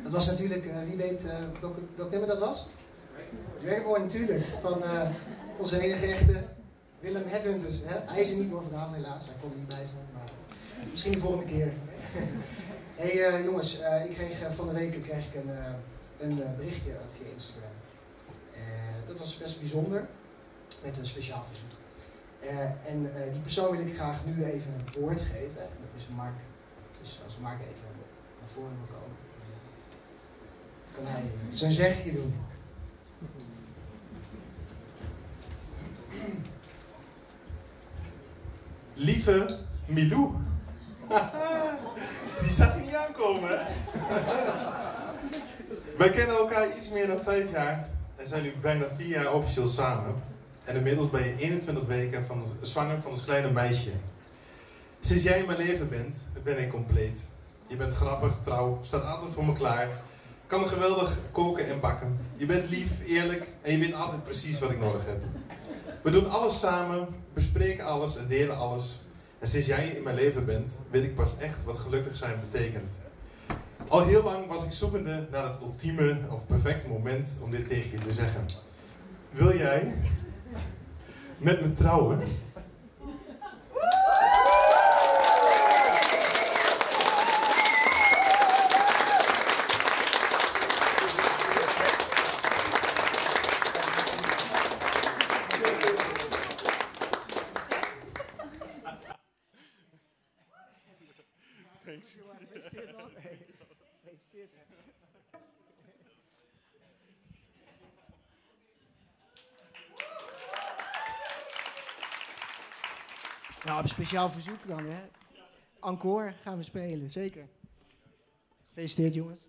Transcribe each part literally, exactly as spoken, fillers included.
Dat was natuurlijk, uh, wie weet uh, welk, welk nummer dat was? Dragonborn natuurlijk, van uh, onze enige echte Willem Headhunters. Hè? Hij is er niet door vanavond helaas, hij kon er niet bij zijn, maar misschien de volgende keer. Hé hey, uh, jongens, uh, ik kreeg, uh, van de week kreeg ik een, uh, een uh, berichtje via Instagram. Uh, dat was best bijzonder, met een speciaal verzoek. Uh, en uh, die persoon wil ik graag nu even het woord geven. Dat is Mark. Dus als Mark even naar voren wil komen, kan hij zijn zegje doen. Lieve Milou. Die zag ik niet aankomen, hè? Wij kennen elkaar iets meer dan vijf jaar en zijn nu bijna vier jaar officieel samen. En inmiddels ben je eenentwintig weken van, zwanger van ons kleine meisje. Sinds jij in mijn leven bent, ben ik compleet. Je bent grappig, trouw, staat altijd voor me klaar. Kan geweldig koken en bakken. Je bent lief, eerlijk en je weet altijd precies wat ik nodig heb. We doen alles samen, bespreken alles en delen alles. En sinds jij in mijn leven bent, weet ik pas echt wat gelukkig zijn betekent. Al heel lang was ik zoekende naar het ultieme of perfecte moment om dit tegen je te zeggen. Wil jij met me trouwen? Thanks. Gefeliciteerd man. Hey, gefeliciteerd. Nou, op een speciaal verzoek dan, hè. Encore gaan we spelen, zeker. Gefeliciteerd jongens.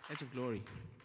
Edge of Glory.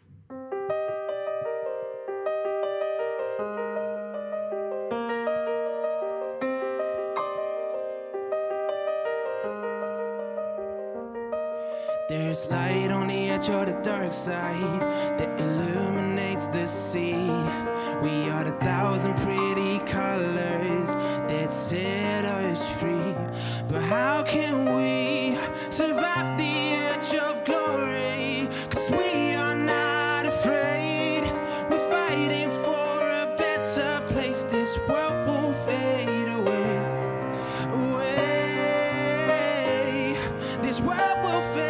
There's light on the edge of the dark side that illuminates the sea. We are the thousand pretty colors that set us free. But how can we survive the edge of glory? 'Cause we are not afraid. We're fighting for a better place. This world won't fade away. Away. This world will fade.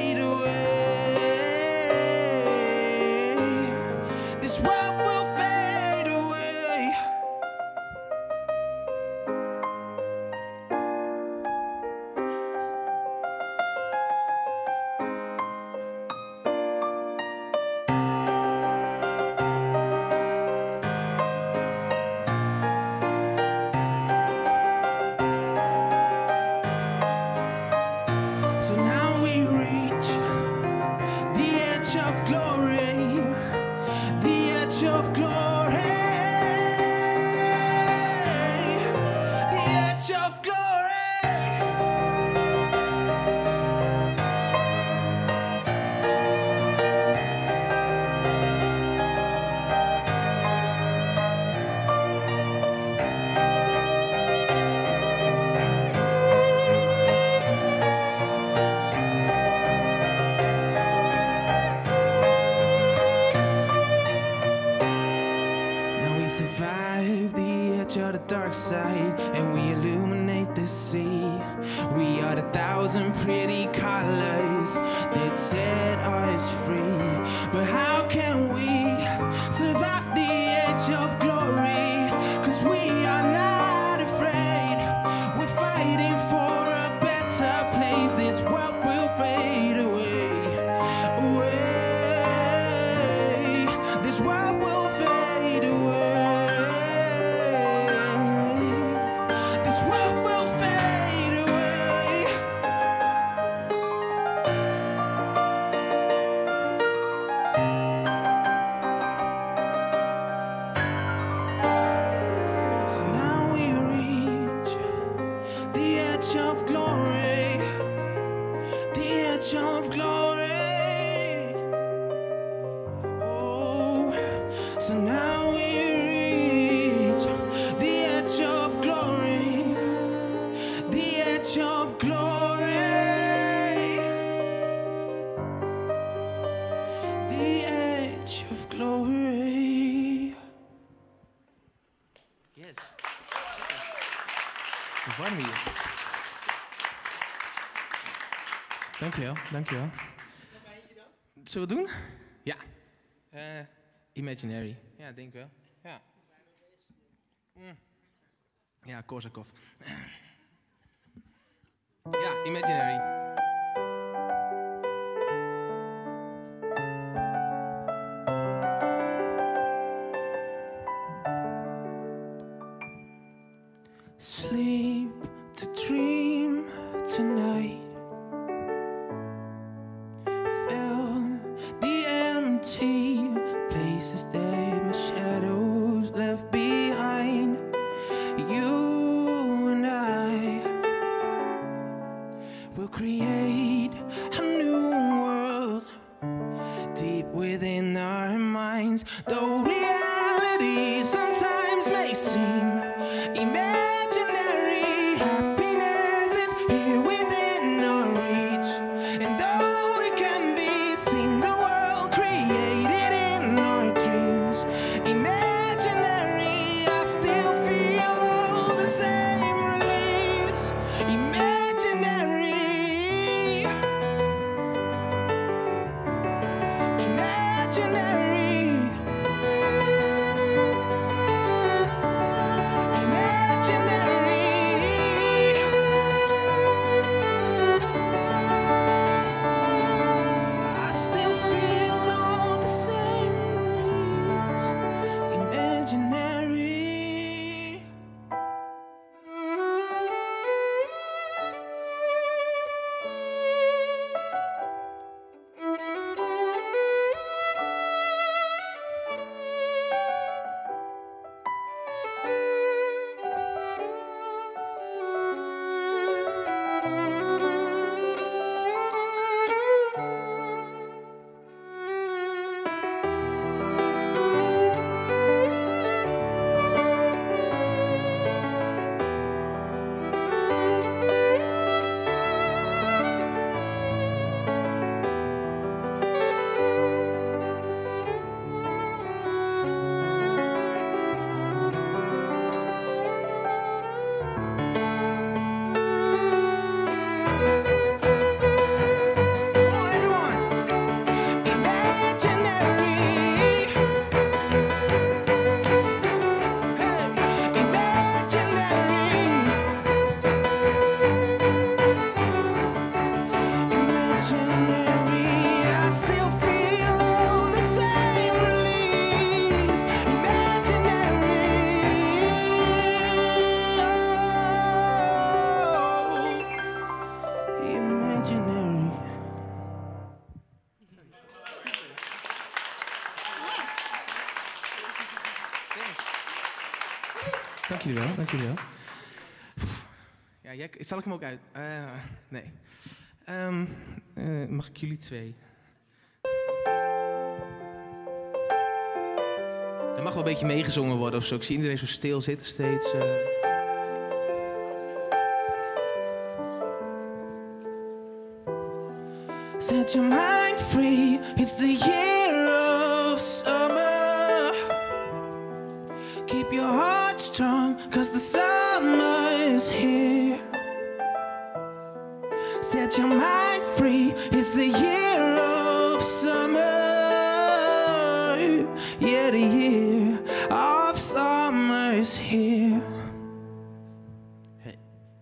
Dark side, and we illuminate the sea. We are the thousand pretty colors that set us free. But how can we survive the edge of glory? 'Cause we are not afraid. We're fighting for a better place. This world will fade away. Away. This world will fade away. Dankjewel, dankjewel. Zullen we het doen? Ja. Uh, Imaginary. Ja, denk wel. Ja. Mm. Ja, Korsakov. Ja, Imaginary. Sleep to dream tonight. Places that my shadows left behind. You and I will create a new world deep within our minds. Though reality sometimes may seem imaginary, happiness is here within our reach. And though it can be seen, the world created in our dreams, imaginary, I still feel all the same release. Imaginary, imaginary. Dank jullie wel, dank jullie wel. Ja, jij, zal ik hem ook uit? Uh, nee. Um, uh, mag ik jullie twee? Er mag wel een beetje meegezongen worden of zo. Ik zie iedereen zo stil zitten steeds. Uh... Set your mind free, it's the year of summer. Keep your heart strong, cause the summer is here. Set your mind free, it's the year of summer. Yeah, the year of summer is here. Hey.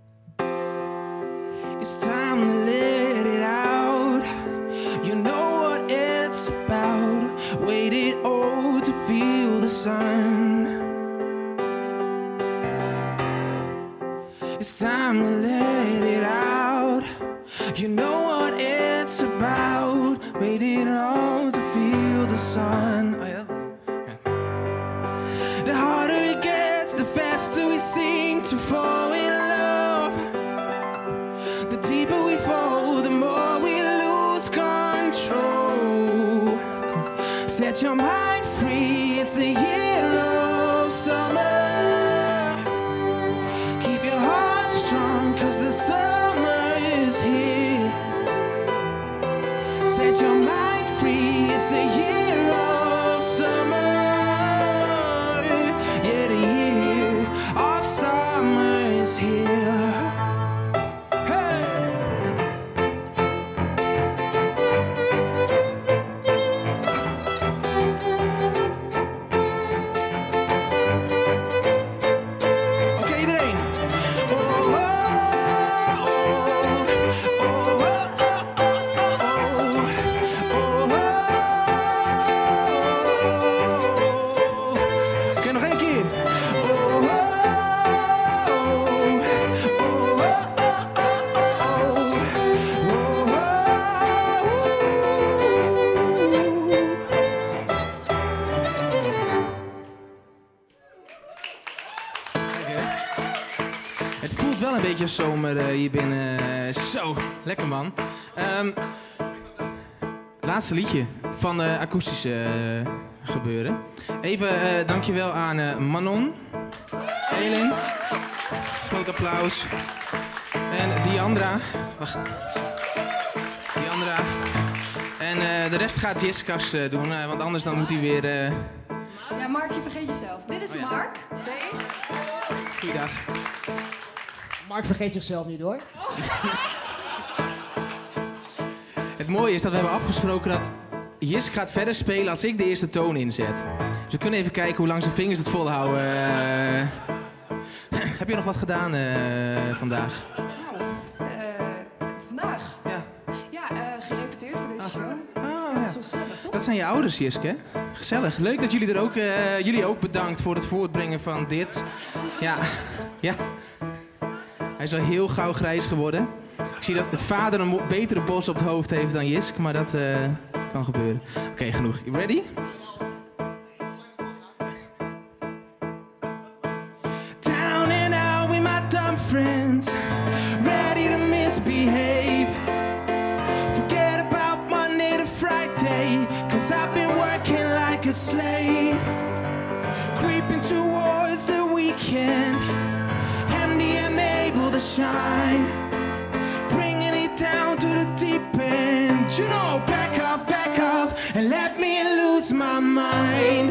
It's time to let it out. You know what it's about. Waited all to feel the sun. It's time to let it out. You know what it's about. Waited all to feel the sun. Oh, yeah. The harder it gets, the faster we seem to fall in love. The deeper we fall, the more we lose control. Set your mind free, it's the year of summer. Keep your heart strong, cause the summer is here. Set your mind free, it's the year of summer. Yeah, the year of summer is here. Zomer uh, hier binnen. Uh, zo, lekker man. Um, laatste liedje van uh, akoestische uh, gebeuren. Even uh, dankjewel aan uh, Manon, Elin, groot applaus. En Diandra, wacht. Diandra. En uh, de rest gaat Jessica's uh, doen, uh, want anders dan moet hij weer... Uh... Ja, Mark, je vergeet jezelf. Dit is oh, ja. Mark. Nee. Goeiedag. Mark vergeet zichzelf niet hoor. Het mooie is dat we hebben afgesproken dat Jisk gaat verder spelen als ik de eerste toon inzet. Dus we kunnen even kijken hoe lang zijn vingers het volhouden. Uh, heb je nog wat gedaan uh, vandaag? Nou, uh, vandaag? Ja. Ja, uh, gerepeteerd voor deze show. Oh, ja, ja. Dat is wel gezellig, toch? Dat zijn je ouders, Jisk, hè? Gezellig. Leuk dat jullie er ook, uh, jullie ook bedankt voor het voortbrengen van dit. Ja, ja. Hij is wel heel gauw grijs geworden. Ik zie dat het vader een betere bos op het hoofd heeft dan Jisk, maar dat uh, kan gebeuren. Oké, okay, genoeg. You ready? Down and out with my dumb friends, ready to misbehave. Forget about Monday to Friday, cause I've been working like a slave. Creeping towards the weekend, empty and able to shine, bringing it down to the deep end. You know, back off, back off, and let me lose my mind.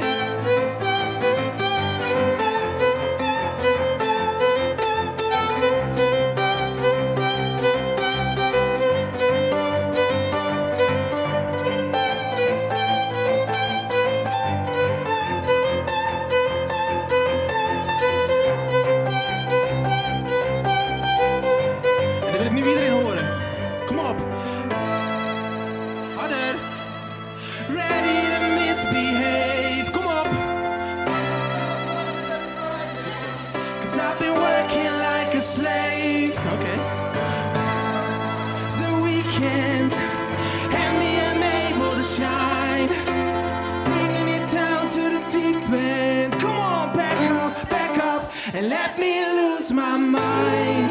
and let me lose my mind.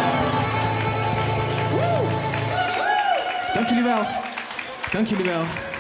Woo! Dank jullie wel. Dank jullie wel.